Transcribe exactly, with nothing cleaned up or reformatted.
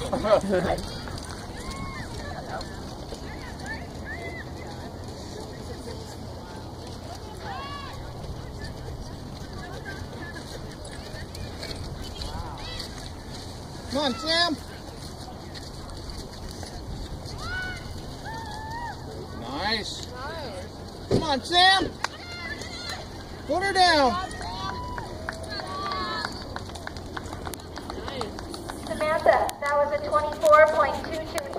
Come on, Sam. Nice. Come on, Sam. Put her down. Samantha, that was a twenty-four point two two.